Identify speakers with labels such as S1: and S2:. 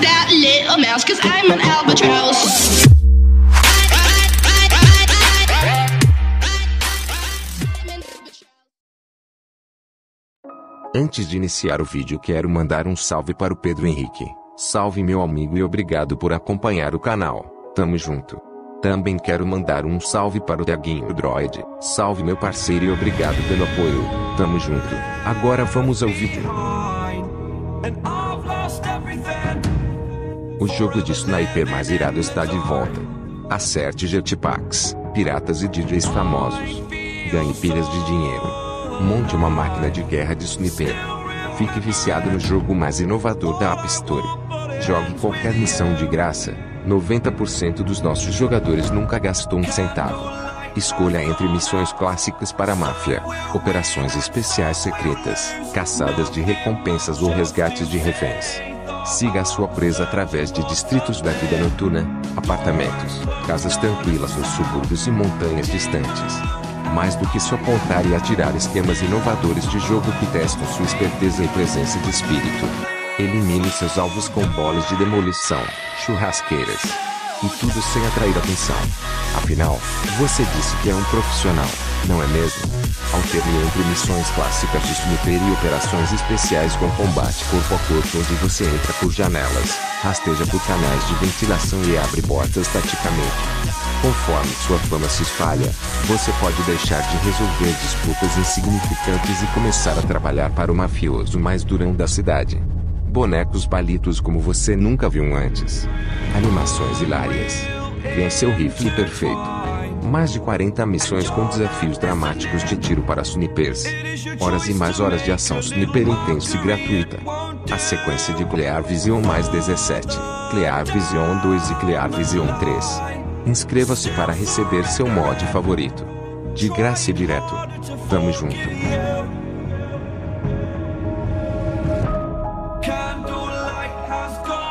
S1: that little mouse, 'cause I'm an albatross.
S2: Antes de iniciar o vídeo, quero mandar um salve para o Pedro Henrique. Salve, meu amigo, e obrigado por acompanhar o canal. Tamo junto. Também quero mandar um salve para o Thiaguinho Droid. Salve, meu parceiro, e obrigado pelo apoio. Tamo junto. Agora vamos ao vídeo. O jogo de sniper mais irado está de volta. Acerte jetpacks, piratas e DJs famosos. Ganhe pilhas de dinheiro. Monte uma máquina de guerra de sniper. Fique viciado no jogo mais inovador da App Store. Jogue qualquer missão de graça. 90% dos nossos jogadores nunca gastou um centavo. Escolha entre missões clássicas para a máfia, operações especiais secretas, caçadas de recompensas ou resgates de reféns. Siga a sua presa através de distritos da vida noturna, apartamentos, casas tranquilas nos subúrbios e montanhas distantes. Mais do que só apontar e atirar, esquemas inovadores de jogo que testam sua esperteza e presença de espírito. Elimine seus alvos com bolas de demolição, churrasqueiras. E tudo sem atrair atenção. Afinal, você disse que é um profissional, não é mesmo? Alterne entre missões clássicas de sniper e operações especiais com combate corpo a corpo, onde você entra por janelas, rasteja por canais de ventilação e abre portas taticamente. Conforme sua fama se espalha, você pode deixar de resolver disputas insignificantes e começar a trabalhar para o mafioso mais durão da cidade. Bonecos palitos como você nunca viu antes. Animações hilárias. Venha seu rifle perfeito. Mais de 40 missões com desafios dramáticos de tiro para snipers. Horas e mais horas de ação sniper intensa e gratuita. A sequência de Clear Vision mais 17, Clear Vision 2 e Clear Vision 3. Inscreva-se para receber seu mod favorito. De graça e direto. Tamo junto.
S3: Candlelight has gone.